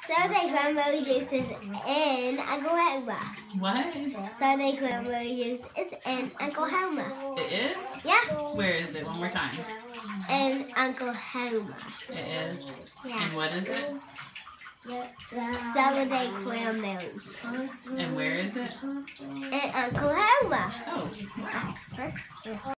Saturday cranberry juice is in Oklahoma. What? Saturday cranberry juice is in Oklahoma. It is? Yeah. Where is it? One more time. In Oklahoma. It is? Yeah. And what is it? Saturday cranberry juice. And where is it? In Oklahoma. Oh, wow.